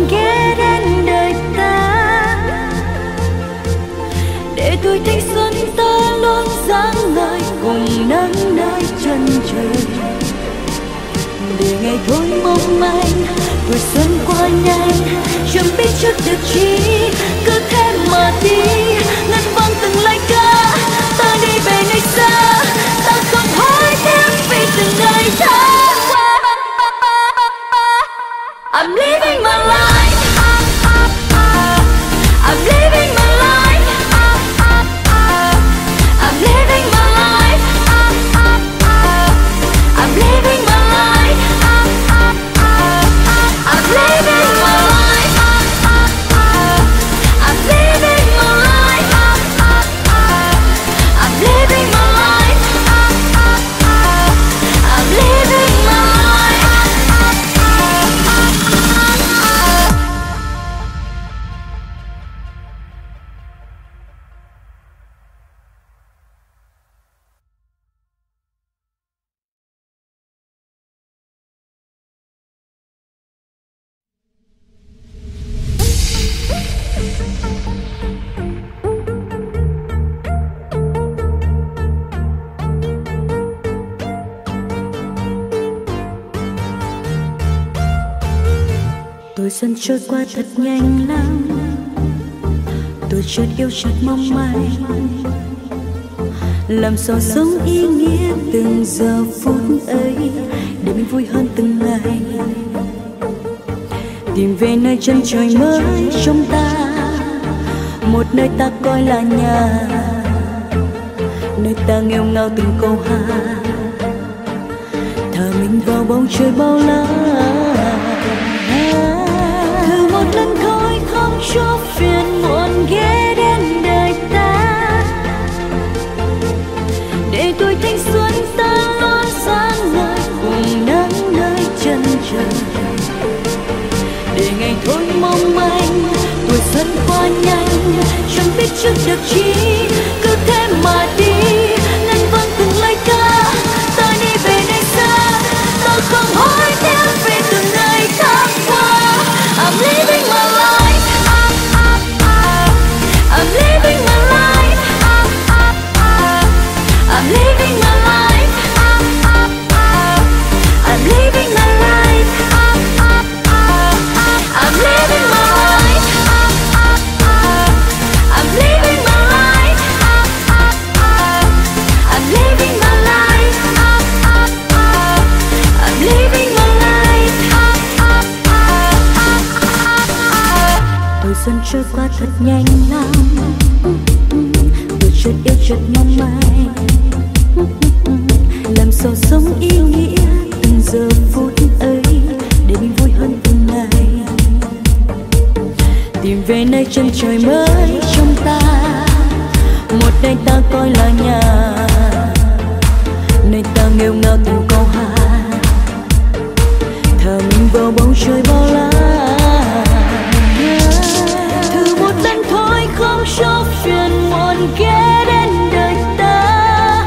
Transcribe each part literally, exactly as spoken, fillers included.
muộn ghé đến đời ta, để tuổi thanh xuân ta luôn dáng lời cùng nắng nơi chân trời. Để ngày thôi mong manh, tuổi xuân qua nhanh, chẳng biết trước được chi, cứ thế mà đi. Ngân vang từng lời ca, ta đi về nơi xa, ta không hối tiếc vì từng ngày tháng qua. I'm living my life, I'm living my life, I'm living my life, I'm living my life, I'm living my life, I'm living my life, I'm living my life, I'm living my life. Tuổi xuân trôi qua thật nhanh lắm, tuổi chợt yêu chợt mong manh, làm sao sống ý nghĩa từng giờ phút ấy để mình vui hơn từng ngày. Tìm về nơi chân trời mới trong ta, một nơi ta coi là nhà, nơi ta nghêu ngao từng câu hát, thả mình vào bầu trời bao la. Thử một lần thôi không cho phiền muộn ghé đến đời ta, để tuổi thanh xuân ta luôn sáng ngời cùng nắng nơi chân trời. Để ngày thôi mong manh, tuổi xuân qua nhanh, chẳng biết trước được chi, cứ thế mà đi. Ngân vang từng lời ca, ta đi về nơi xa, ta không hối tiếc vì từng ngày tháng qua. I'm living my life, I'm living my life, I'm living my life, I'm living my life, I'm living my life, I'm living my life, I'm living my life, I'm living my life. Tuổi xuân trôi qua thật nhanh lắm, tuổi chợt yêu chợt mong manh, làm sao sống ý nghĩa từng giờ phút ấy để mình vui hơn từng ngày. Tìm về nơi chân trời mới trong ta, một nơi ta coi là nhà, nơi ta nghêu ngao từng câu hát, thả mình vào bầu trời bao la. Thử một lần thôi không cho phiền muộn ghé đến đời ta,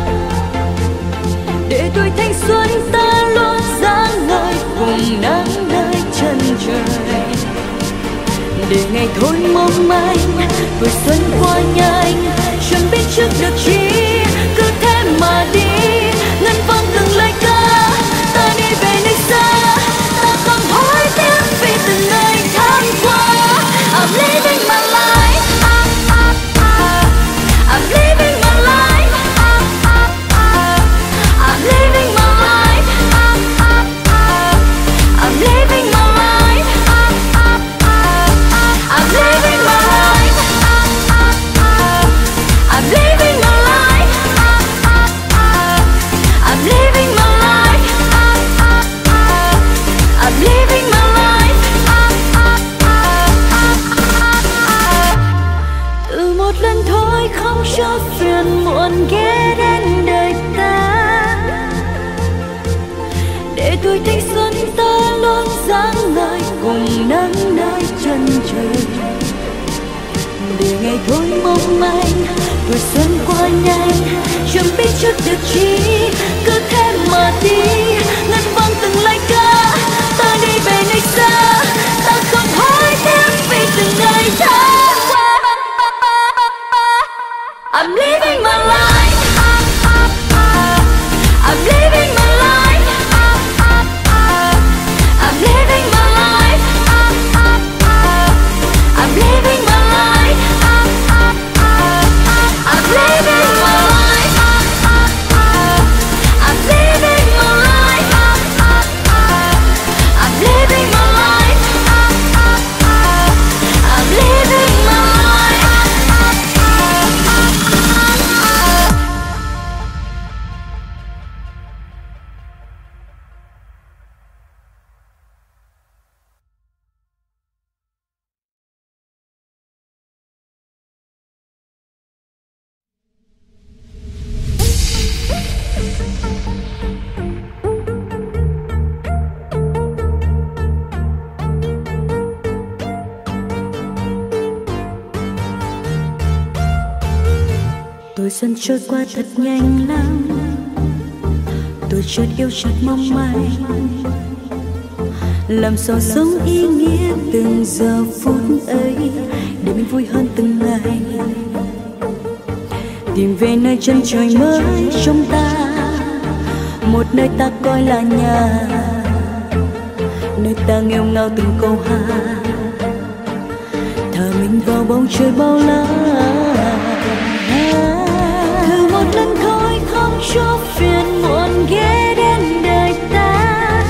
để tuổi thanh xuân ta luôn sáng ngời cùng nắng nơi chân trời. Để ngày thôi mong manh, tuổi xuân qua nhanh, chẳng biết trước được chi, cứ thế mà đi. Ngân vang từng lời ca, ta đi về nơi xa, ta không hối tiếc vì từng ngày tháng qua. I'm living my life, I'm living my life, I'm living my life, I'm living my life, I'm living my life, I'm living my life, I'm living my life, I'm living my life. Từ một lần thôi không cho phiền muộn ghé đến đời ta, để tuổi thanh xuân ta luôn sáng ngời cùng nắng nơi chân trời. Để ngày thôi mong manh, tuổi xuân qua nhanh, chẳng biết trước được chi, cứ thế mà đi. Ngân vang từng lời ca, ta đi về nơi xa, ta không Tuổi xuân trôi qua thật nhanh lắm, tôi chợt yêu chợt mong manh, làm sao sống ý nghĩa từng giờ phút ấy để mình vui hơn từng ngày. Tìm về nơi chân trời mới trong ta, một nơi ta coi là nhà, nơi ta nghêu ngao từng câu hát, thở mình vào bầu trời bao la. Thử một lần thôi không cho phiền muộn ghé đến đời ta,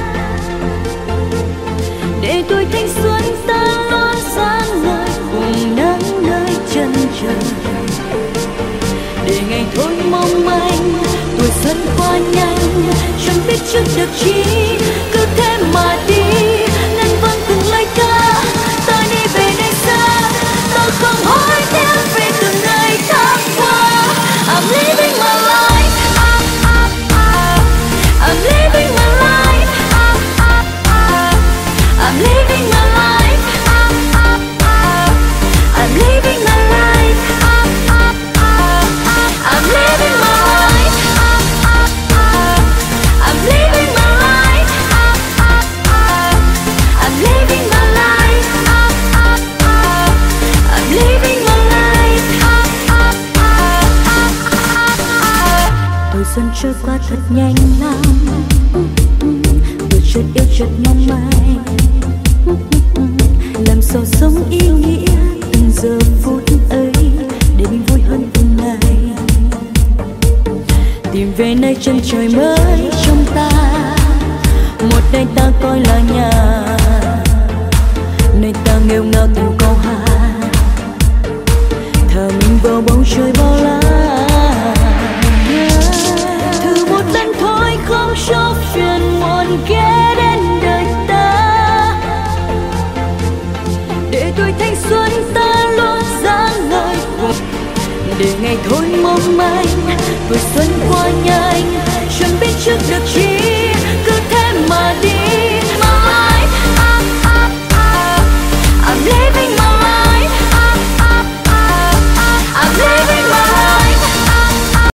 để tuổi thanh xuân ta luôn sáng ngời cùng nắng nơi chân trời. Để ngày thôi mong manh, tuổi xuân qua nhanh, chẳng biết trước được chi, cứ thế mà đi. Ngân vang từng lời ca, ta đi về nơi xa, ta không hối tiếc về từng ngày tháng qua. I'm living my life, I'm living my life, I'm living my life, I'm living my life, I'm living my life, I'm living my life, I'm living my life, I'm living my life. Tuổi xuân trôi qua thật nhanh lắm, tôi chợt yêu chợt mong manh, làm sao sống ý nghĩa từng giờ phút ấy để mình vui hơn từng ngày. Tìm về nơi chân trời mới trong ta, một nơi ta coi là nhà, nơi ta nghêu ngao từng câu hát, thở mình vào bầu trời bao la. Thử một lần thôi không cho phiền muộn ghé đến đời ta, để tuổi thanh xuân ta luôn sáng ngời cùng. Để ngày thôi mong manh, tuổi xuân qua nhanh, chẳng biết trước được chi, cứ thế mà đi.